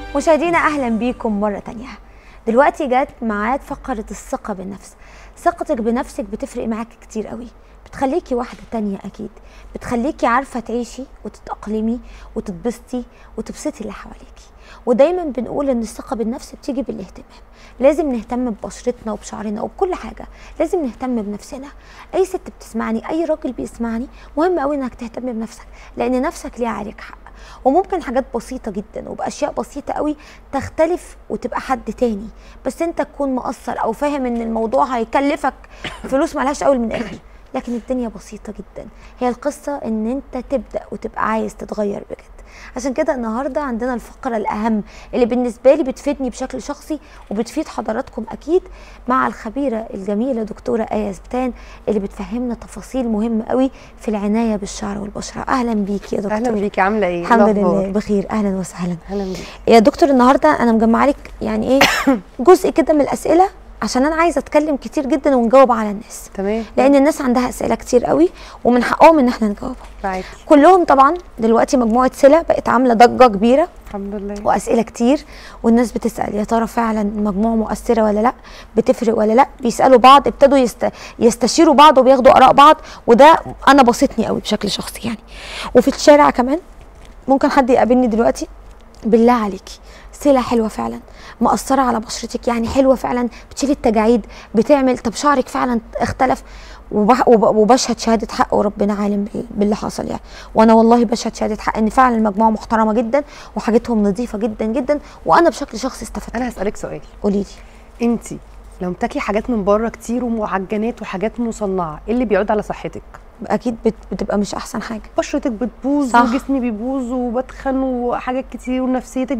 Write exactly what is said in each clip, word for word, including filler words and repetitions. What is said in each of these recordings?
مشاهدينا اهلا بيكم مره تانية. دلوقتي جت ميعاد فقره الثقه بالنفس. ثقتك بنفسك بتفرق معاكي كتير قوي، بتخليكي واحده تانية اكيد، بتخليكي عارفه تعيشي وتتاقلمي وتتبسطي وتبسطي اللي حواليكي. ودايما بنقول ان الثقه بالنفس بتيجي بالاهتمام، لازم نهتم ببشرتنا وبشعرنا وبكل حاجه، لازم نهتم بنفسنا. اي ست بتسمعني، اي راجل بيسمعني، مهم قوي انك تهتم بنفسك، لان نفسك ليها عليك حق. وممكن حاجات بسيطه جدا وباشياء بسيطه قوي تختلف وتبقى حد تاني، بس انت تكون مقصر او فاهم ان الموضوع هيكلفك فلوس ملهاش اول من اخر، لكن الدنيا بسيطه جدا. هي القصه ان انت تبدا وتبقى عايز تتغير بجد. عشان كده النهارده عندنا الفقره الاهم اللي بالنسبه لي بتفيدني بشكل شخصي وبتفيد حضراتكم اكيد، مع الخبيره الجميله دكتوره آية زبتان اللي بتفهمنا تفاصيل مهمه قوي في العنايه بالشعر والبشره. اهلا بيكي يا دكتور. اهلا بيكي، عامله ايه؟ الحمد لله بخير، اهلا وسهلا. اهلا بيكي يا دكتور. النهارده انا مجمعه لك يعني ايه جزء كده من الاسئله، عشان انا عايزه اتكلم كتير جدا ونجاوب على الناس. تمام. لان الناس عندها اسئله كتير قوي ومن حقهم ان احنا نجاوبها. معاكي. كلهم طبعا دلوقتي مجموعه سلة بقت عامله ضجه كبيره، الحمد لله، واسئله كتير، والناس بتسال يا ترى فعلا المجموعه مؤثره ولا لا، بتفرق ولا لا، بيسالوا بعض، ابتدوا يست... يستشيروا بعض وبياخدوا اراء بعض، وده انا بسطني قوي بشكل شخصي يعني. وفي الشارع كمان ممكن حد يقابلني دلوقتي، بالله عليكي سلة حلوة فعلا، مأثرة على بشرتك يعني، حلوة فعلا، بتشيل التجاعيد، بتعمل، طب شعرك فعلا اختلف، وبح وبشهد شهادة حق وربنا عالم باللي حصل يعني. وانا والله بشهد شهادة حق ان فعلا المجموعة محترمة جدا وحاجتهم نظيفة جدا جدا، وانا بشكل شخصي استفدت. انا هسألك سؤال، قولي لي، انت لما بتاكلي حاجات من بره كتير ومعجنات وحاجات مصنعة، ايه اللي بيعود على صحتك؟ اكيد بتبقى مش احسن حاجه، بشرتك بتبوظ وجسمي بيبوظ وبتخن وحاجات كتير ونفسيتك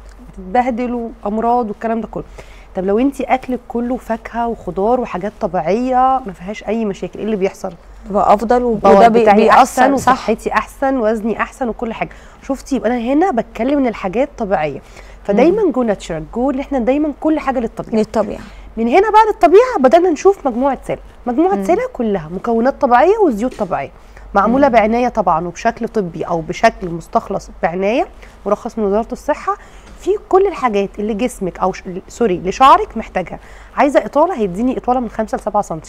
بتتبهدل وامراض والكلام ده كله. طب لو انت اكلك كله فاكهه وخضار وحاجات طبيعيه ما فيهاش اي مشاكل، ايه اللي بيحصل؟ بيبقى افضل وده بيأثر، وصحتي احسن، وزني احسن، وكل حاجه. شفتي؟ يبقى انا هنا بتكلم ان الحاجات طبيعيه، فدايما جو ناتشرال، جو ان احنا دايما كل حاجه للطبيعه للطبيعه. من هنا بقى للطبيعه بدأنا نشوف مجموعه سلة. مجموعه سلة كلها مكونات طبيعيه وزيوت طبيعيه، معموله بعنايه طبعا وبشكل طبي او بشكل مستخلص بعنايه مرخص من وزاره الصحه، في كل الحاجات اللي جسمك او ش... سوري لشعرك محتاجها. عايزه اطاله، هيديني اطاله من خمسة لسبعة سنتي.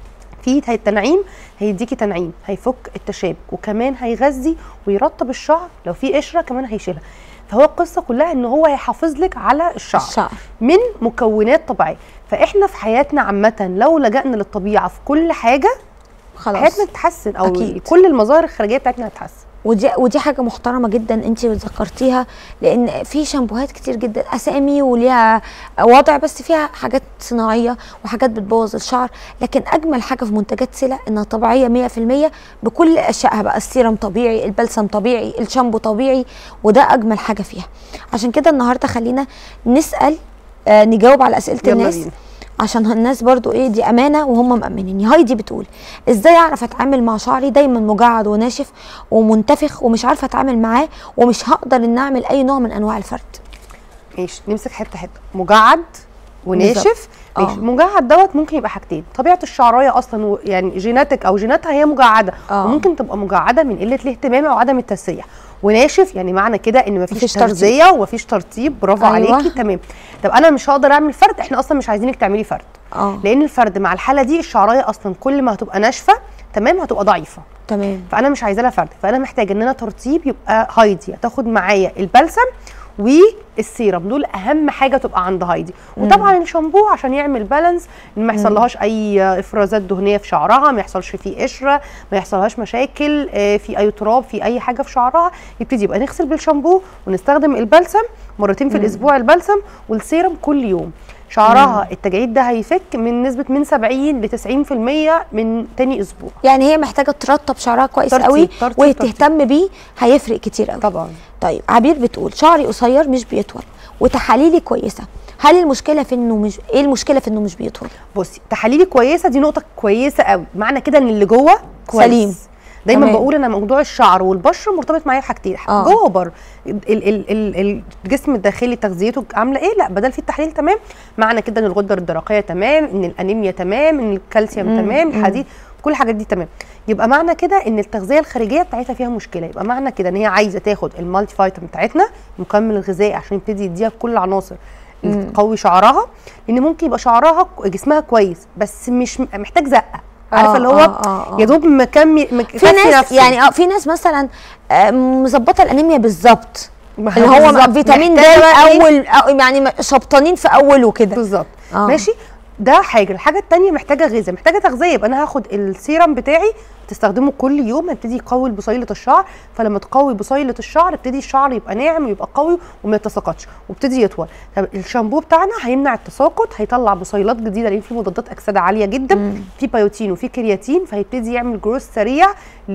في التنعيم هيديكي تنعيم، هيفك التشابك، وكمان هيغذي ويرطب الشعر، لو في قشره كمان هيشيلها. فهو القصه كلها ان هو هيحافظ لك على الشعر, الشعر من مكونات طبيعيه. فاحنا في حياتنا عامه لو لجأنا للطبيعه في كل حاجه خلاص حياتنا تتحسن، او أكيد. كل المظاهر الخارجيه بتاعتنا هتتحسن. ودي ودي حاجه محترمه جدا انت ذكرتيها، لان في شامبوهات كتير جدا اسامي وليها وضع، بس فيها حاجات صناعيه وحاجات بتبوظ الشعر. لكن اجمل حاجه في منتجات سلة انها طبيعيه مية في المية بكل اشيائها بقى، السيرم طبيعي، البلسم طبيعي، الشامبو طبيعي، وده اجمل حاجه فيها. عشان كده النهارده خلينا نسال، آه نجاوب على اسئله الناس بينا. عشان الناس برضو ايه، دي امانه وهم مامنيني. هايدي بتقول ازاي اعرف اتعامل مع شعري دايما مجعد وناشف ومنتفخ ومش عارفه اتعامل معاه ومش هقدر ان اعمل اي نوع من انواع الفرد؟ ماشي، نمسك حته حته. مجعد وناشف، ماشي. مجعد دوت ممكن يبقى حاجتين، طبيعه الشعرايه اصلا يعني جيناتك او جيناتها هي مجعده، أوه. وممكن تبقى مجعده من قله الاهتمام او عدم التسريح. وناشف يعني معنى كده ان مفيش تغذيه ومفيش ترطيب. برافو أيوة. عليكي، تمام. طب انا مش هقدر اعمل فرد، احنا اصلا مش عايزينك تعملي فرد، أوه. لان الفرد مع الحاله دي الشعرايه اصلا كل ما هتبقى ناشفه تمام هتبقى ضعيفه، تمام. فانا مش عايزه لها فرد، فانا محتاجه ان انا ترطيب. يبقى هايدي هتاخد معايا البلسم والسيرم، دول اهم حاجه تبقى عند هايدي. وطبعا الشامبو عشان يعمل بالانس، ان ما يحصلهاش اي افرازات دهنيه في شعرها، ما يحصلش فيه قشره، ما يحصلهاش مشاكل في اي تراب في اي حاجه في شعرها. يبتدي يبقى نغسل بالشامبو ونستخدم البلسم مرتين في الاسبوع، البلسم والسيرم كل يوم. شعرها التجاعيد ده هيفك من نسبه من سبعين ل تسعين في المية من تاني اسبوع. يعني هي محتاجه ترطب شعرها كويس ترتيب قوي ترتيب وتهتم بيه، هيفرق كتير قوي طبعا. طيب عبير بتقول شعري قصير مش بيطول وتحاليلي كويسه، هل المشكله في انه مش ايه المشكله في انه مش بيطول؟ بصي، تحاليلي كويسه دي نقطه كويسه قوي، معنى كده ان اللي جوه كويس سليم. دايما تمام. بقول انا موضوع الشعر والبشره مرتبط معايا بحاجتين، آه. جوه وبره. الجسم الداخلي تغذيته عامله ايه، لا بدل في التحليل تمام، معنى كده ان الغده الدرقيه تمام، ان الانيميا تمام، ان الكالسيوم مم. تمام، الحديد، كل الحاجات دي تمام. يبقى معنى كده ان التغذيه الخارجيه بتاعتها فيها مشكله، يبقى معنى كده ان هي عايزه تاخد المالتي فيتامين بتاعتنا المكمل الغذائي عشان يبتدي يديها كل العناصر اللي تقوي شعرها، لان ممكن يبقى شعرها جسمها كويس بس مش محتاج زقه، عارفه اللي هو آه آه آه. يا دوب مكمل مك... في ناس نفسه. يعني اه في ناس مثلا مظبطه الانيميا بالظبط، اللي هو فيتامين د اول يعني شبطانين في اوله كده بالظبط. آه. ماشي، ده حاجه. الحاجه الثانيه محتاجه غذاء، محتاجه تغذيه، يبقى انا هاخد السيرم بتاعي تستخدمه كل يوم، هبتدي يقوي بصيله الشعر، فلما تقوي بصيله الشعر ابتدي الشعر يبقى ناعم ويبقى قوي وما يتساقطش وابتدي يطول. طب الشامبو بتاعنا هيمنع التساقط، هيطلع بصيلات جديده لان فيه مضادات اكسده عاليه جدا، في بايوتين وفي كرياتين، فهيبتدي يعمل جروث سريع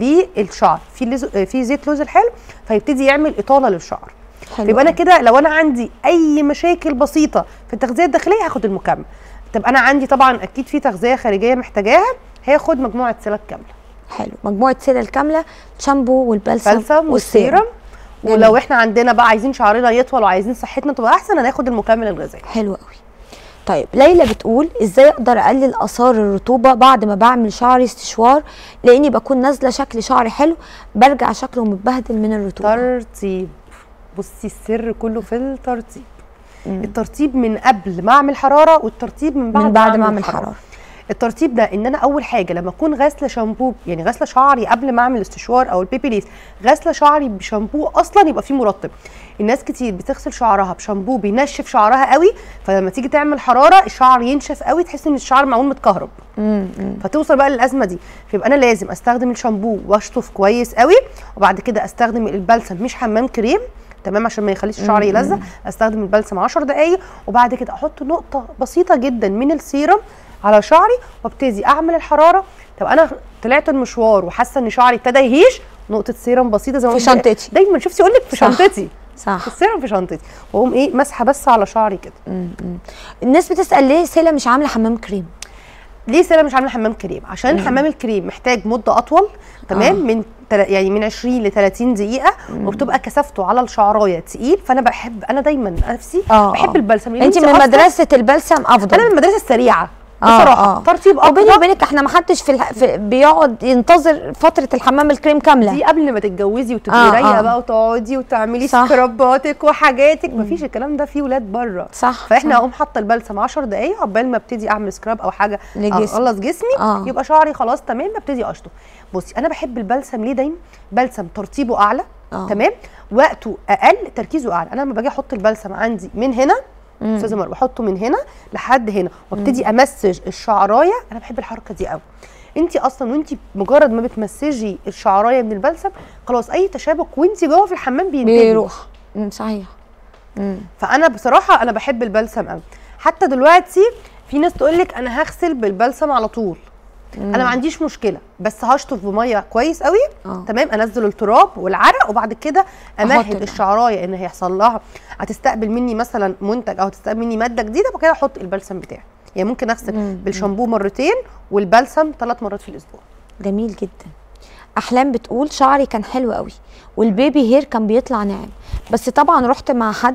للشعر، في لز... في زيت لوز الحلو فهيبتدي يعمل اطاله للشعر. يبقى انا كده لو انا عندي اي مشاكل بسيطه في التغذيه الداخليه هاخد المكمل. طب انا عندي طبعا اكيد في تغذيه خارجيه محتاجاها، هاخد مجموعه سيلة كامله. حلو، مجموعه سيلة الكامله، شامبو والبلسم والسيرم. ولو احنا عندنا بقى عايزين شعرنا يطول وعايزين صحتنا تبقى احسن هناخد المكمل الغذائي. حلو قوي. طيب ليلى بتقول ازاي اقدر اقلل اثار الرطوبه بعد ما بعمل شعري استشوار، لاني بكون نازله شكل شعري حلو برجع شكله متبهدل من الرطوبه. ترطيب. بصي السر كله في الترطيب. مم. الترطيب من قبل ما اعمل حراره والترطيب من بعد, من بعد ما اعمل حراره. الترطيب ده ان انا اول حاجه لما اكون غاسله شامبو، يعني غاسله شعري قبل ما اعمل استشوار او البيبي ليس، غاسله شعري بشامبو اصلا يبقى فيه مرطب. الناس كتير بتغسل شعرها بشامبو بينشف شعرها قوي، فلما تيجي تعمل حراره الشعر ينشف قوي، تحس ان الشعر معمول متكهرب، فتوصل بقى للازمه دي. فيبقى انا لازم استخدم الشامبو واشطف كويس قوي، وبعد كده استخدم البلسم مش حمام كريم، تمام، عشان ما يخليش الشعر يلزق. استخدم البلسم عشر دقايق، وبعد كده احط نقطه بسيطه جدا من السيرم على شعري وابتدي اعمل الحراره. طب انا طلعت المشوار وحاسه ان شعري ابتدى يهيش، نقطه سيرم بسيطه زي ما في شنطتي دايما شفتي اقول لك في شنطتي، صح، السيرم في شنطتي، واقوم ايه مسحه بس على شعري كده. الناس بتسال ليه سيلا مش عامله حمام كريم؟ ليه سيلا مش عامله حمام كريم؟ عشان مم. حمام الكريم محتاج مده اطول، تمام، آه. من يعني من عشرين ل ثلاثين دقيقه، مم. وبتبقى كثافته على الشعرايه تقيل. فانا بحب انا دايما نفسي آه. بحب البلسم. انت من مدرسه البلسم افضل؟ انا من المدرسه السريعه بصراحه، آه آه. ترطيب اكتر. وبيني وبينك احنا ما حدش في, الح... في بيقعد ينتظر فتره الحمام الكريم كامله دي قبل ما تتجوزي وتبقي آه رايقه آه. بقى وتقعدي وتعملي سكراباتك وحاجاتك، مفيش الكلام ده، في ولاد بره، صح. فاحنا اقوم حاطه البلسم عشر دقايق عقبال ما ابتدي اعمل سكراب او حاجه اخلص جسمي، آه. يبقى شعري خلاص تمام، ببتدي اشطف. بصي انا بحب البلسم ليه دايما؟ بلسم ترطيبه اعلى، آه. تمام، وقته اقل، تركيزه اعلى. انا لما باجي احط البلسم عندي من هنا استاذه مروه بحطه من هنا لحد هنا وابتدي امسج الشعرايه. انا بحب الحركه دي قوي. انت اصلا وانت مجرد ما بتمسجي الشعرايه من البلسم خلاص اي تشابك وانت جوه في الحمام بينتهي، بيروح. امم صحيح. مم. فانا بصراحه انا بحب البلسم قوي. حتى دلوقتي في ناس تقول لك انا هغسل بالبلسم على طول، مم. انا ما عنديش مشكله، بس هشطف بميه كويس قوي، أوه. تمام، انزل التراب والعرق، وبعد كده امهد الشعرايه ان هيحصل لها هتستقبل مني مثلا منتج او هتستقبل مني ماده جديده، وبعد كده احط البلسم بتاعي. يعني ممكن اغسل بالشامبو مرتين والبلسم ثلاث مرات في الاسبوع. جميل جدا. احلام بتقول شعري كان حلو قوي والبيبي هير كان بيطلع ناعم، بس طبعا رحت مع حد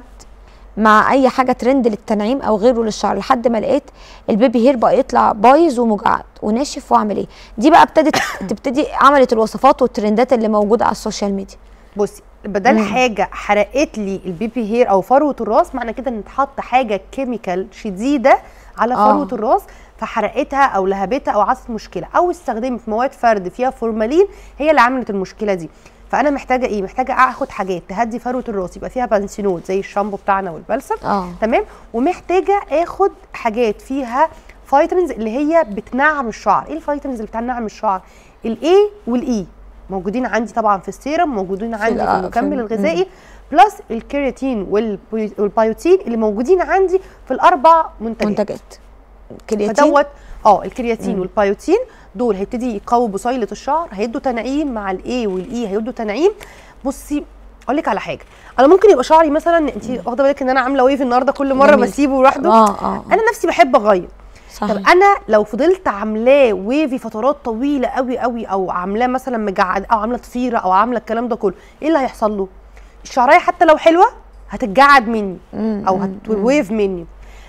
مع اي حاجه ترند للتنعيم او غيره للشعر لحد ما لقيت البيبي هير بقى يطلع بايظ ومجعد وناشف، واعمل ايه؟ دي بقى ابتدت تبتدي عملت الوصفات والترندات اللي موجوده على السوشيال ميديا. بصي بدل مم. حاجه حرقت لي البيبي هير او فروه الراس، معنى كده ان اتحط حاجه كيميكال شديده على فروه آه. الراس فحرقتها او لهبتها او عملت مشكله، او استخدمت مواد فرد فيها فورمالين هي اللي عملت المشكله دي. فانا محتاجه ايه؟ محتاجه اخد حاجات تهدي فروه الراس يبقى فيها بنسينول زي الشامبو بتاعنا والبلسم، آه. تمام، ومحتاجه اخد حاجات فيها فيتامينز اللي هي بتنعم الشعر. ايه الفيتامينز اللي بتنعم الشعر؟ الاي والاي موجودين عندي طبعا في السيرم، موجودين عندي في, في المكمل الغذائي، بلس الكرياتين والبايوتين اللي موجودين عندي في الاربع منتجات. منتجات كرياتين فدوت اه الكرياتين والبايوتين دول هيبتدي يقووا بصيله الشعر، هيدوا تنعيم مع الاي والاي هيدوا تنعيم. بصي اقول لك على حاجه، انا ممكن يبقى شعري مثلا انت واخده بالك ان انا عامله ويف النهارده كل مره جميل. بسيبه لوحده، آه آه. انا نفسي بحب اغير. صحيح. طب انا لو فضلت عاملاه ويفي فترات طويله قوي قوي، او عاملاه مثلا مجعد او عامله ضفيره او عامله الكلام ده كله، ايه اللي هيحصل له؟ الشعرايه حتى لو حلوه هتتجعد مني او هتويف مني.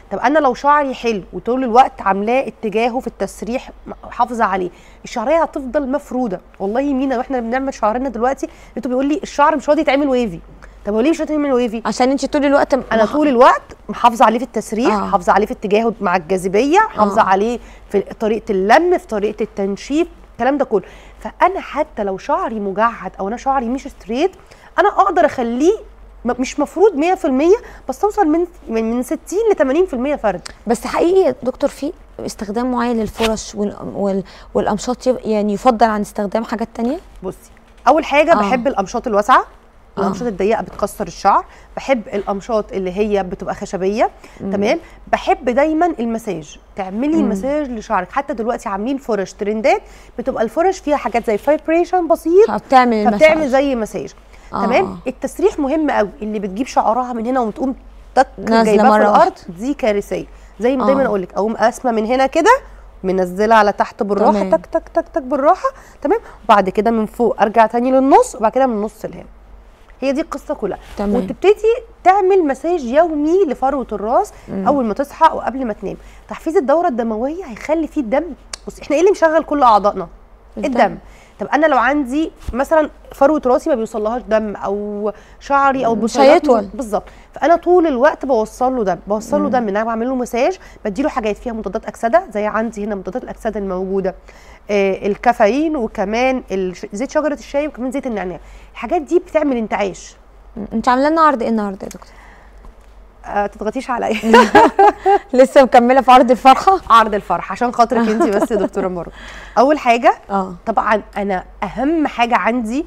طب انا لو شعري حلو وطول الوقت عاملاه اتجاهه في التسريح حافظه عليه، الشعريه هتفضل مفروده. والله مينا واحنا بنعمل شعرنا دلوقتي انتوا بيقول لي الشعر مش راضي يتعمل ويفي. طب هو ليه مش راضي يتعمل ويفي؟ عشان انت طول الوقت انا طول الوقت محافظه عليه في التسريح، آه. حافظه عليه في اتجاهه مع الجاذبيه، حافظه آه. عليه في طريقه اللم، في طريقه التنشيف، الكلام ده كله. فانا حتى لو شعري مجعد او انا شعري مش ستريت، انا اقدر اخليه مش مفروض مية في المية، بس اوصل من من ستين ل ثمانين في المية فرد. بس حقيقي يا دكتور في استخدام معين للفرش وال... وال... والامشاط يعني يفضل عن استخدام حاجات تانية؟ بصي، اول حاجه آه. بحب الامشاط الواسعه، الامشاط آه. الضيقه بتكسر الشعر، بحب الامشاط اللي هي بتبقى خشبيه. مم. تمام. بحب دايما المساج، تعملي مم. مساج لشعرك. حتى دلوقتي عاملين فرش ترندات بتبقى الفرش فيها حاجات زي فايبريشن بسيط، فبتعمل فبتعمل زي مساج. آه. تمام. التسريح مهم قوي، اللي بتجيب شعرها من هنا وتقوم تك جايباه في الارض دي كارثيه. زي ما آه. دايما اقول لك، اقوم قاسمه من هنا كده، منزله على تحت بالراحه، تمام. تك تك تك تك بالراحه، تمام. وبعد كده من فوق ارجع تاني للنص، وبعد كده من النص لهنا. هي دي القصه كلها. تمام. وتبتدي تعمل مساج يومي لفروه الراس. مم. اول ما تصحى او قبل ما تنام. تحفيز الدوره الدمويه هيخلي فيه الدم. بص، احنا ايه اللي مشغل كل اعضائنا؟ الدم. الدم. طب انا لو عندي مثلا فروه راسي ما بيوصلهاش دم، او شعري او مش هيطول بالظبط، فانا طول الوقت بوصل له دم، بوصل له دم ان انا بعمل له مساج، بديله حاجات فيها مضادات اكسده، زي عندي هنا مضادات الاكسده الموجوده آه الكافيين، وكمان زيت شجره الشاي، وكمان زيت النعناع. الحاجات دي بتعمل انتعاش. انت عامله لنا عرض ايه النهارده يا دكتور؟ آه تضغطيش عليا. لسه مكمله في عرض الفرحه. عرض الفرحه عشان خاطرك انت بس يا دكتوره مروه. اول حاجه اه طبعا انا اهم حاجه عندي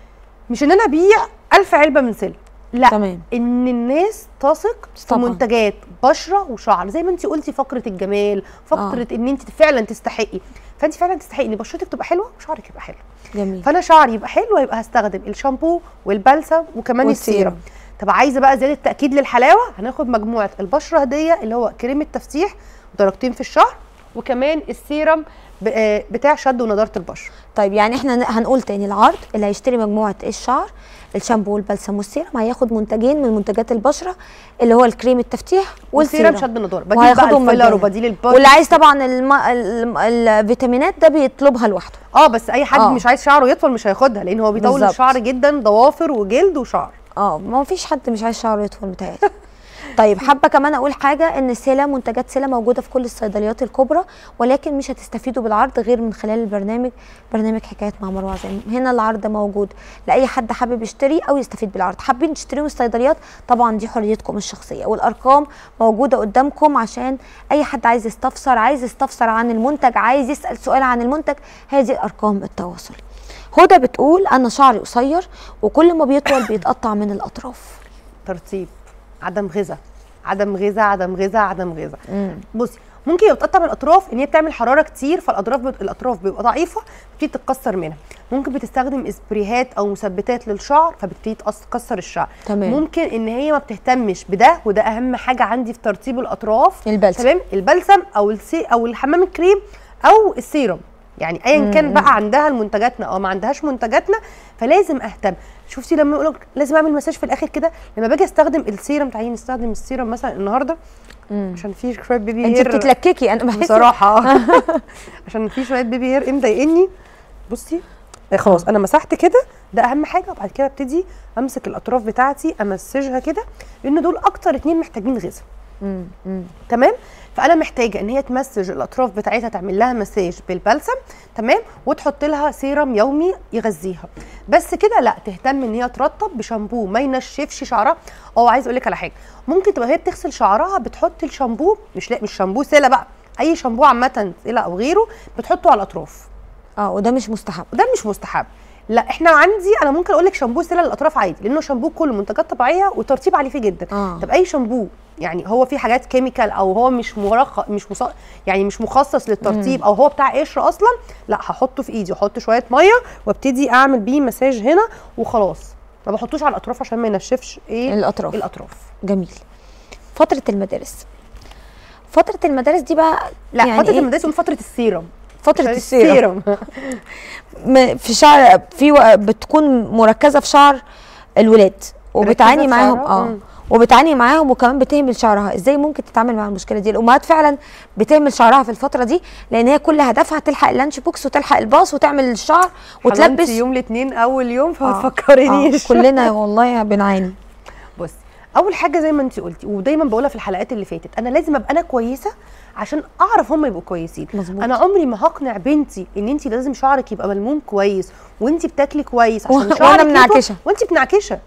مش ان انا ابيع ألف علبه من سلك، لا، تمام. ان الناس تثق في منتجات بشره وشعر، زي ما انت قلتي فقره الجمال، فقره آه. ان انت فعلا تستحقي. فانت فعلا تستحقي ان بشرتك تبقى حلوه وشعرك يبقى حلو. جميل. فانا شعري يبقى حلو، يبقى هستخدم الشامبو والبلسم وكمان السيرم. طب عايزه بقى زياده تاكيد للحلاوه، هناخد مجموعه البشره هديه اللي هو كريم التفتيح درجتين في الشهر، وكمان السيرم بتاع شد ونضاره البشره. طيب يعني احنا هنقول تاني العرض، اللي هيشتري مجموعه الشعر الشامبو والبلسم والسيرم هياخد منتجين من منتجات البشره اللي هو الكريم التفتيح والسيرم شد النضاره، بديل بقى الفيلر وبديل البودي. واللي عايز طبعا الم... الم... الفيتامينات ده بيطلبها لوحده. اه بس اي حد أوه. مش عايز شعره يطول مش هياخدها، لان هو بيطول الشعر جدا، ضوافر وجلد وشعر. اه ما فيش حد مش عايز شعره يطول متهيألي. طيب حابه كمان اقول حاجه، ان سيلا منتجات سيلا موجوده في كل الصيدليات الكبرى، ولكن مش هتستفيدوا بالعرض غير من خلال البرنامج، برنامج حكايات مع مروه عزام. هنا العرض موجود لاي حد حابب يشتري او يستفيد بالعرض. حابين تشتروا من الصيدليات طبعا دي حريتكم الشخصيه، والارقام موجوده قدامكم عشان اي حد عايز يستفسر، عايز يستفسر عن المنتج، عايز يسال سؤال عن المنتج، هذه ارقام التواصل. هدى بتقول انا شعري قصير وكل ما بيطول بيتقطع من الاطراف. ترطيب، عدم غذاء، عدم غذاء عدم غذاء عدم غذاء. بصي، ممكن يتقطع من الاطراف ان هي بتعمل حراره كتير، فالاطراف بت... الاطراف بيبقى ضعيفه بتبتدي تتكسر منها. ممكن بتستخدم اسبريهات او مثبتات للشعر فبتبتدي تكسر الشعر. تمام. ممكن ان هي ما بتهتمش بده، وده اهم حاجه عندي في ترطيب الاطراف، البلسم. تمام، البلسم او السي او الحمام الكريم او السيرم، يعني ايا كان بقى عندها المنتجاتنا او ما عندهاش منتجاتنا، فلازم اهتم. شفتي لما يقولوا لازم اعمل مساج في الاخر كده، لما باجي استخدم السيرم، تعالي نستخدم السيرم مثلا النهارده مم. عشان في شويه بيبي هير. انت بتتلككي انا بحس بصراحه. عشان في شويه بيبي هير مضايقني. بصي خلاص انا مسحت كده، ده اهم حاجه. وبعد كده ابتدي امسك الاطراف بتاعتي امسجها كده، لان دول اكتر اتنين محتاجين غذاء. تمام. فانا محتاجه ان هي تمسج الاطراف بتاعتها، تعمل لها مساج بالبلسم، تمام، وتحط لها سيرم يومي يغذيها. بس كده لا، تهتم ان هي ترطب بشامبو ما ينشفش شعرها. او عايز اقول لك على حاجه، ممكن تبقى هي بتغسل شعرها بتحط الشامبو، مش لا مش شامبو سيلا بقى، اي شامبو عامه سيلا او غيره بتحطه على الاطراف. اه وده مش مستحب. وده مش مستحب. لا، احنا عندي انا ممكن اقول لك شامبو سيلا للاطراف عادي، لانه شامبو كله منتجات طبيعيه وترطيب عليه فيه جدا. آه. طب اي شامبو يعني هو في حاجات كيميكال، او هو مش مرخص، مش مص... يعني مش مخصص للترطيب، او هو بتاع قشر اصلا، لا، هحطه في ايدي واحط شويه ميه وابتدي اعمل بيه مساج هنا وخلاص. ما بحطوش على الاطراف عشان ما ينشفش ايه الاطراف. الاطراف. جميل. فتره المدارس، فتره المدارس دي بقى لا، يعني فتره إيه؟ المدارس وفتره السيرم، فتره السيرم في شعر، في بتكون مركزه في شعر الولاد وبتعاني معاهم اه وبتعاني معاهم وكمان بتهمل شعرها. ازاي ممكن تتعامل مع المشكله دي؟ الامهات فعلا بتهمل شعرها في الفتره دي، لان هي كل هدفها تلحق اللانش بوكس وتلحق الباص وتعمل الشعر وتلبس. يوم الاثنين اول يوم فما تفكرنيش. آه. كلنا والله بنعاني. بصي اول حاجه زي ما انت قلتي ودايما بقولها في الحلقات اللي فاتت، انا لازم ابقى انا كويسه عشان اعرف هم يبقوا كويسين. مظبوط. انا عمري ما هقنع بنتي ان انت لازم شعرك يبقى ملموم كويس وانت بتاكلي كويس عشان شعرك وانا منعكشه وانت بنعكشه.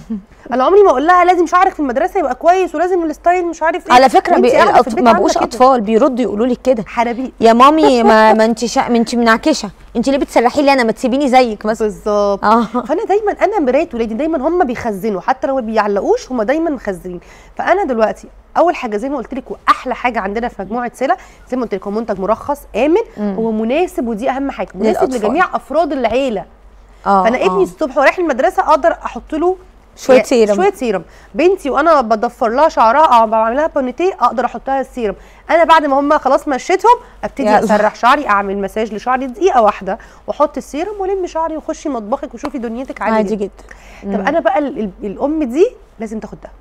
انا عمري ما اقول لها لازم شعرك في المدرسه يبقى كويس ولازم الستايل مش عارف ايه. على فكره بي... ما بقوش اطفال بيردوا يقولوا لك كده حرابيق يا مامي ما, ما انت شا... ما انت منعكشه، انت ليه بتسرحي لي انا؟ ما تسيبيني زيك مثلا. بالظبط. آه. فانا دايما انا مرايه ولادي، دايما هم بيخزنوا حتى لو ما بيعلقوش، هم دايما مخزنين. فانا دلوقتي اول حاجه زي ما قلت لك واحلى حاجه عندنا في مجموعه سلا زي ما قلت لك هو منتج مرخص امن. مم. هو مناسب ودي اهم حاجه، مناسب للأطفال. لجميع افراد العيله. اه فانا ابني الصبح ورايح المدرسه اقدر احط له شويه سيرم شويه سيرم. بنتي وانا بضفر لها شعرها او بعمل لها بونيتيه اقدر احط لها السيرم. انا بعد ما هم خلاص مشيتهم ابتدي اسرح شعري، اعمل مساج لشعري دقيقه واحده واحط السيرم والم شعري وخشي مطبخك وشوفي دنيتك عادي, عادي جدا. جدا. طب انا بقى ال ال الام دي لازم تاخد ده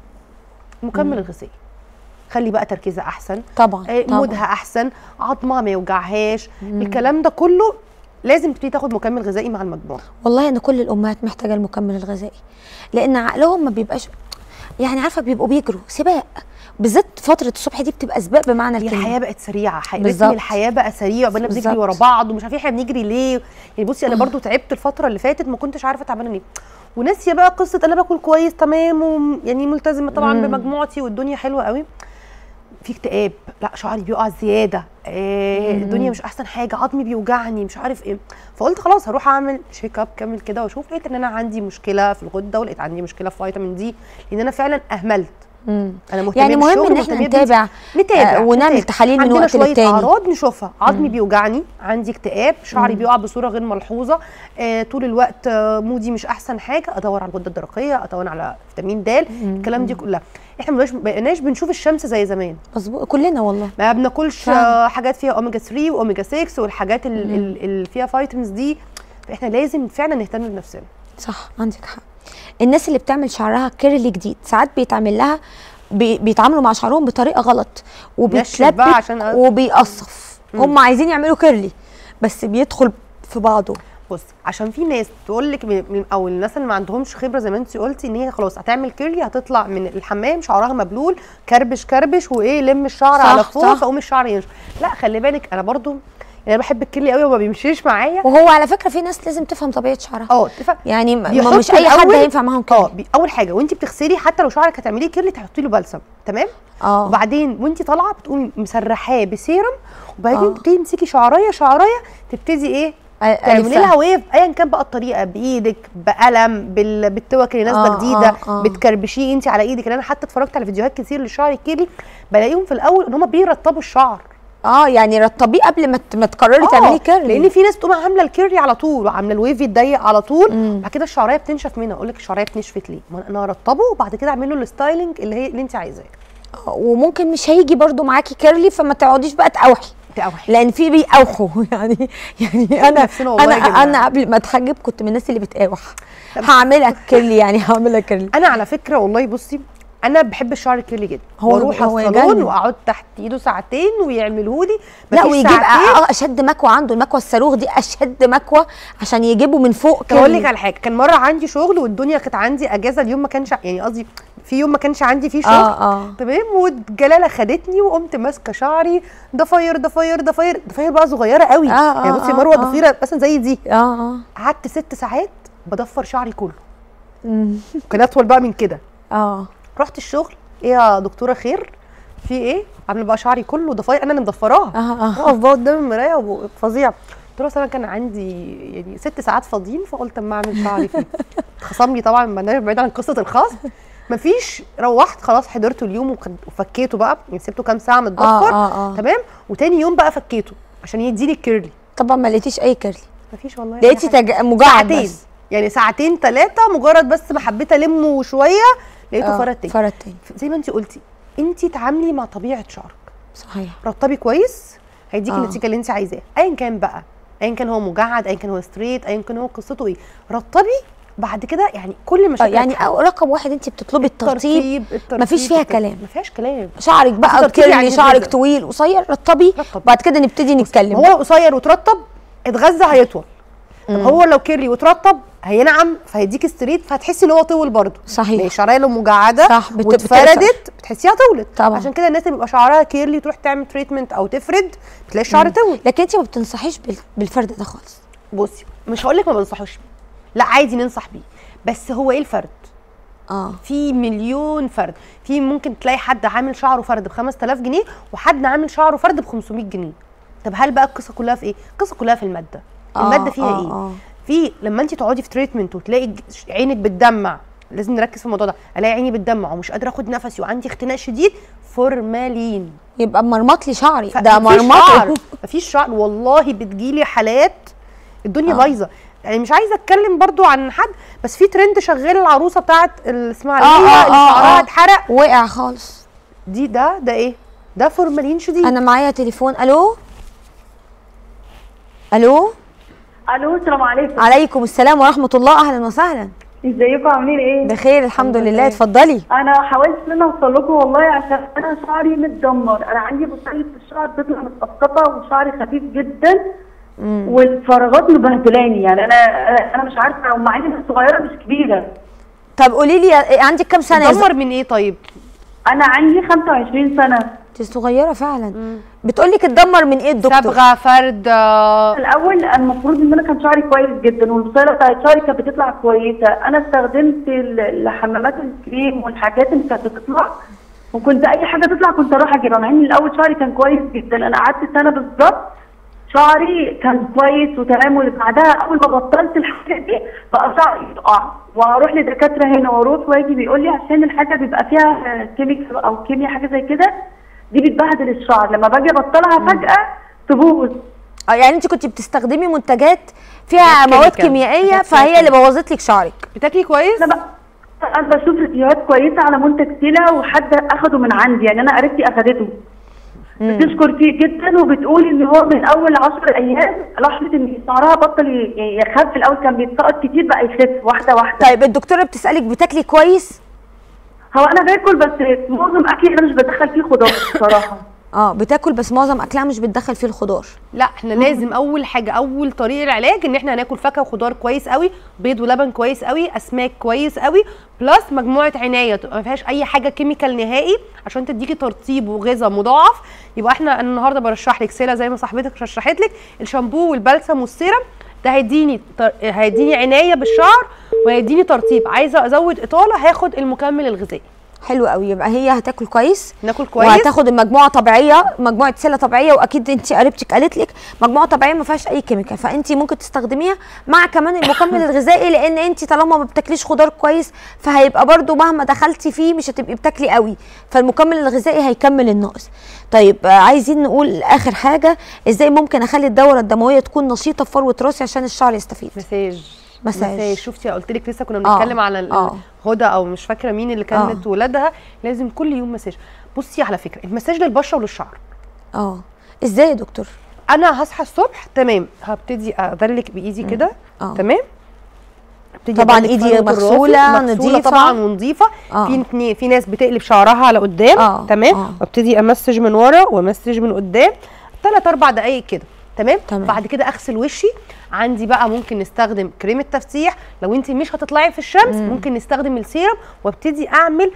مكمل الغذائي، خلي بقى تركيزها احسن طبعا، مودها احسن، عظمها ما يوجعهاش، الكلام ده كله لازم تبتدي تاخد مكمل غذائي مع المجموعه. والله ان كل الامهات محتاجه المكمل الغذائي، لان عقلهم ما بيبقاش يعني عارفه بيبقوا بيجروا سباق، بالذات فتره الصبح دي بتبقى سباق بمعنى الكلمه. الحياه بقت سريعه، رتم الحياه بقى سريع وبقينا بنجري ورا بعض ومش عارفين احنا بنجري ليه. يعني بصي انا برضو تعبت الفتره اللي فاتت، ما كنتش عارفه تعبانه ليه وناسيه بقى قصه انا باكل كويس تمام ويعني ملتزمه طبعا مم. بمجموعتي والدنيا حلوه قوي، في اكتئاب، لا شعري بيقع زياده، إيه الدنيا مش احسن حاجه، عظمي بيوجعني مش عارف ايه. فقلت خلاص هروح اعمل شيك اب كامل كده واشوف، لقيت ان انا عندي مشكله في الغده ولقيت عندي مشكله في فيتامين دي، لان انا فعلا اهملت. مم. انا مهتمه يعني مهم ان احنا نتابع نتابع آه ونعمل تحاليل من وقت للتاني. عندنا شويه اعراض نشوفها، عظمي بيوجعني، عندي اكتئاب، شعري بيقع بصوره غير ملحوظه، آه طول الوقت آه مودي مش احسن حاجه، ادور على الغده الدرقيه، ادور على فيتامين د، الكلام دي كلها. احنا ما بقيناش بنشوف الشمس زي زمان. مظبوط كلنا والله. ما بناكلش آه حاجات فيها اوميجا ثلاثة واوميجا ستة والحاجات اللي فيها فيتامينز دي، فاحنا لازم فعلا نهتم بنفسنا. صح عندك حق. الناس اللي بتعمل شعرها كيرلي جديد ساعات بيتعمل لها بي بيتعاملوا مع شعرهم بطريقه غلط وبيتلبك وبيقصف. هم عايزين يعملوا كيرلي بس بيدخل في بعضه. بص عشان في ناس تقول لك من او الناس اللي ما عندهمش خبره زي ما انت قلتي ان هي خلاص هتعمل كيرلي هتطلع من الحمام شعرها مبلول كربش كربش وايه لم الشعر على فوق فقوم الشعر ينشف. لا خلي بالك انا برضو يعني انا بحب الكيرلي قوي وما بيمشيش معايا. وهو على فكره في ناس لازم تفهم طبيعه شعرها. اه تفهم يعني مش اي حد هينفع معاهم كيرلي. اه اول حاجه وانت بتغسلي حتى لو شعرك هتعمليه كيرلي تحطي له بلسم تمام. اه وبعدين وانت طالعه بتقومي مسرحاه بسيرم وبعدين تبتدي تمسكي شعرايه شعرايه تبتدي ايه تعملي لها ويف ايا كان بقى الطريقه، بايدك بقلم بال... بالتوك اللي نازله آه جديده آه آه. بتكربشيه انت على ايدك. انا حتى اتفرجت على فيديوهات كتير للشعر الكيرلي بلاقيهم في الاول ان هم بيرطبوا الشعر. اه يعني رطبيه قبل ما ما تقرري آه تعملي كيرلي، لان في ناس تقوم عامله الكيرلي على طول وعامله الويف الضيق على طول بعد كده الشعرايه بتنشف منها. اقول لك الشعرايه بتنشفت ليه؟ ما انا ارطبه وبعد كده اعمل له الستايلنج اللي هي اللي انت عايزاه. وممكن مش هيجي برده معاكي كيرلي فما تقعديش بقى تقاوحي تقاوحي لان في بيقاوحوا يعني يعني انا انا انا قبل ما اتحجب كنت من الناس اللي بتقاوح هعملها كيرلي يعني هعملها كيرلي. انا على فكره والله بصي انا بحب الشعر الكيرلي جدا، واروح الصالون واقعد تحت ايده ساعتين ويعملوا لي. لا ويجيب اشد مكوى عنده، المكوى الصاروخ دي اشد مكوى عشان يجيبوا من فوق كيرلي. اقول لك على حاجه، كان مره عندي شغل والدنيا كانت عندي اجازه، اليوم ما كانش يعني قصدي في يوم ما كانش عندي فيه شغل اه اه تمام، والجلاله خدتني وقمت ماسكه شعري ضفاير ضفاير ضفاير ضفاير بقى صغيره قوي. آه يعني بصي مروه ضفيره مثلا زي دي. اه اه قعدت ست ساعات بضفر شعري كله. كان اطول بقى من كده. اه رحت الشغل، ايه يا دكتوره خير في ايه؟ عامله بقى شعري كله ضفاير انا اللي مضفراها. اه اه اقف بقى قدام المرايه فظيع. قلت له انا كان عندي يعني ست ساعات فاضيين فقلت اما اعمل شعري فيه. خصم لي طبعا بعيد عن قصه الخصم. مفيش، روحت خلاص حضرته اليوم وفكيته بقى، يعني سبته كام ساعه متضفر آه آه آه. تمام، وتاني يوم بقى فكيته عشان يديني الكيرلي. طبعا ما لقيتيش اي كيرلي؟ مفيش والله. لقيتي تج... مجعد بس يعني ساعتين ثلاثه مجرد بس ما حبيت المه شويه لقيته آه فرد تاني. فرد تاني زي ما انت قلتي انت تعاملي مع طبيعه شعرك. صحيح. رطبي كويس هيديكي آه. النتيجه اللي انت عايزاها ايا كان بقى، ايا كان هو مجعد ايا كان هو ستريت ايا كان هو قصته ايه، رطبي بعد كده يعني كل مشاكل يعني رقم واحد انت بتطلبي الترطيب, الترطيب مفيش فيها كلام، ما فيهاش كلام. شعرك بقى كيرلي يعني شعرك طويل قصير رطبي، بعد كده نبتدي نتكلم. هو قصير وترطب اتغذى هيطول، طب هو لو كيرلي وترطب هينعم فهيديك ستريت فهتحسي ان هو طول برضه. صحيح. شعرها لو مجعده صح واتفردت بتحسيها طولت طبعا. عشان كده الناس اللي بيبقى شعرها كيرلي تروح تعمل تريتمنت او تفرد بتلاقي الشعر طول. لكن انت ما بتنصحيش بالفرد ده خالص. بصي مش هقول لك ما بنصحوش، لا عادي ننصح بيه، بس هو ايه الفرد؟ اه في مليون فرد. في ممكن تلاقي حد عامل شعره فرد ب خمسة آلاف جنيه وحد عامل شعره فرد ب خمسمية جنيه. طب هل بقى القصه كلها في ايه؟ القصه كلها في الماده. آه الماده فيها آه ايه؟ آه. في لما انت تقعدي في تريتمنت وتلاقي عينك بتدمع، لازم نركز في الموضوع ده، الاقي عيني بتدمع ومش قادره اخد نفسي وعندي اختناق شديد، فورمالين. يبقى مرمط لي شعري، ده مرمط. مفيش شعر والله، بتجيلي حالات الدنيا آه. بايظه. يعني مش عايزه اتكلم برضو عن حد، بس في ترند شغال العروسه بتاعت الاسماعيليه آه اللي شعرها اتحرق آه وقع خالص. دي ده ده ايه؟ ده فورمالين شديد. انا معايا تليفون. الو الو الو السلام عليكم. عليكم السلام ورحمه الله، اهلا وسهلا. ازيكم عاملين ايه؟ بخير الحمد لله. اتفضلي. انا حاولت ان انا اوصل لكم والله عشان انا شعري متدمر، انا عندي بصيله في الشعر بتطلع متقططه وشعري خفيف جدا مم. والفراغات مبهدلاني، يعني انا انا مش عارفه ومع اني صغيره مش كبيره. طب قولي لي عندك كام سنه؟ متدمر من ايه طيب؟ انا عندي خمسة وعشرين سنه. انت صغيره فعلا. بتقول لك اتدمر من ايه الدكتور؟ صبغه، فرد. الاول المفروض ان انا كان شعري كويس جدا والبصيله بتاعت شعري كانت بتطلع كويسه، انا استخدمت الحمامات الكريم والحاجات اللي كانت بتطلع وكنت اي حاجه تطلع كنت اروح اجيبها، مع ان الاول شعري كان كويس جدا، انا قعدت سنه بالظبط شعري كان كويس وتمام، وبعدها اول ما بطلت الحاجه دي بقى شعري يقع واروح لدكاتره هنا واروح واجي بيقول لي عشان الحاجه بيبقى فيها كيميكال او كيمياء حاجه زي كده دي بتبهدل الشعر، لما باجي ابطلها فجاه تبوظ. اه يعني انت كنت بتستخدمي منتجات فيها مواد كيميائيه فهي اللي بوظت لك شعرك. بتاكلي كويس؟ انا انا بشوف فيديوهات كويسه على منتج سيلا وحد اخده من عندي، يعني انا قريبتي اخدته بتشكر فيه جدا وبتقول ان هو من اول عشر ايام لاحظت ان شعرها بطل يخف، الاول كان بيتسقط كتير بقى يخف واحده واحده. طيب الدكتوره بتسالك بتاكلي كويس؟ هو انا باكل بس معظم اكلي انا مش بدخل فيه خضار بصراحه. اه بتاكل بس معظم اكلها مش بتدخل فيه الخضار. لا احنا لازم اول حاجه اول طريق العلاج ان احنا هناكل فاكهه وخضار كويس قوي، بيض ولبن كويس قوي، اسماك كويس قوي، بلس مجموعه عنايه ما فيهاش اي حاجه كيميكال نهائي عشان تديكي ترطيب وغذاء مضاعف. يبقى احنا انا النهارده برشح لك سيلا زي ما صاحبتك رشحت لك، الشامبو والبلسم والسيرم ده هيديني تر... هيديني عنايه بالشعر وهيديني ترطيب. عايزه ازود اطاله هاخد المكمل الغذائي. حلو قوي. يبقى هي هتاكل كويس، ناكل كويس وهتاخد المجموعه طبيعيه، مجموعه سيلا طبيعيه، واكيد انت قريبتك قالت لك مجموعه طبيعيه ما فيهاش اي كيميكال، فانت ممكن تستخدميها مع كمان المكمل الغذائي، لان انت طالما ما بتاكليش خضار كويس فهيبقى برده مهما دخلتي فيه مش هتبقي بتاكلي قوي، فالمكمل الغذائي هيكمل الناقص. طيب عايزين نقول اخر حاجه، ازاي ممكن اخلي الدوره الدمويه تكون نشيطه في فروه راسي عشان الشعر يستفيد؟ مساج مساج. مساج. شفتي قلت لك لسه كنا بنتكلم على هدى او مش فاكره مين اللي كانت ولادها لازم كل يوم مساج. بصي على فكره المساج للبشره وللشعر. اه ازاي يا دكتور؟ انا هصحى الصبح تمام هبتدي ادلك بايدي كده تمام، طبعا ايدي مغسوله نظيفه طبعا ونظيفه. في في ناس بتقلب شعرها على قدام آه. تمام، وابتدي امسج من ورا وامسج من قدام ثلاث اربع دقائق كده تمام؟ تمام. بعد كده اغسل وشي. عندي بقى ممكن نستخدم كريم التفتيح، لو انت مش هتطلعي في الشمس مم. ممكن نستخدم السيرم، وابتدي اعمل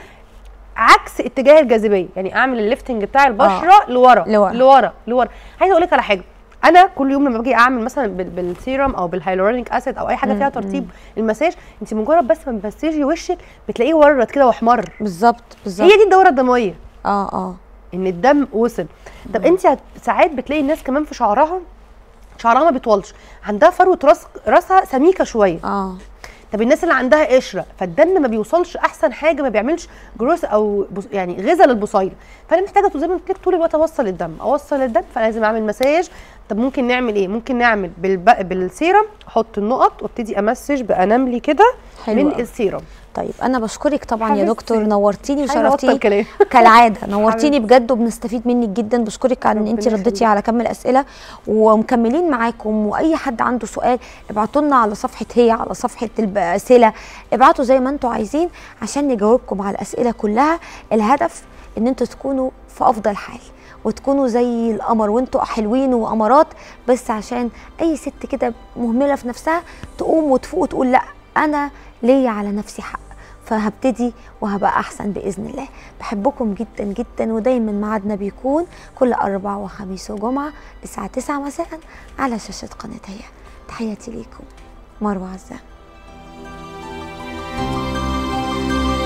عكس اتجاه الجاذبيه، يعني اعمل الليفتنج بتاع البشره آه. لورا لورا لورا لورا. عايزه اقول لك على حاجه، انا كل يوم لما باجي اعمل مثلا بالسيرم او بالهايلورونيك اسيد او اي حاجه فيها ترطيب المساج، انت مجرد بس ما بتمسجي وشك بتلاقيه ورد كده واحمر. بالظبط بالظبط، هي دي الدوره الدمويه. اه اه ان الدم وصل. طب انت ساعات بتلاقي الناس كمان في شعرها شعرها ما بيطولش، عندها فروه راس راسها سميكه شويه. اه طب الناس اللي عندها قشره فالدم ما بيوصلش احسن حاجه، ما بيعملش جروث او يعني غذاء للبصيله، فانا محتاجه زي ما قلت لك طول الوقت اوصل الدم اوصل الدم، فلازم اعمل مساج. طب ممكن نعمل ايه؟ ممكن نعمل بالب... بالسيرم، احط النقط وابتدي امسج باناملي كده من أوي. السيرم. طيب انا بشكرك طبعا يا حبيبتي. دكتور، نورتيني حلو أبطل وشرفتيني كلام. كالعاده، نورتيني بجد وبنستفيد منك جدا. بشكرك على ان انت ربنا رديتي يخليك. على كم الاسئله ومكملين معاكم. واي حد عنده سؤال ابعتوا لنا على صفحه هي على صفحه الاسئله، ابعتوا زي ما انتم عايزين عشان نجاوبكم على الاسئله كلها. الهدف ان انتوا تكونوا في افضل حال وتكونوا زي القمر وانتوا حلوين وقمرات، بس عشان اي ست كده مهمله في نفسها تقوم وتفوق وتقول لا انا ليا على نفسي حق، فهبتدي وهبقى احسن باذن الله. بحبكم جدا جدا، ودايما ميعادنا بيكون كل اربع وخميس وجمعه الساعه تسعة مساء على شاشه قناه هي. تحياتي ليكم، مروه عزام.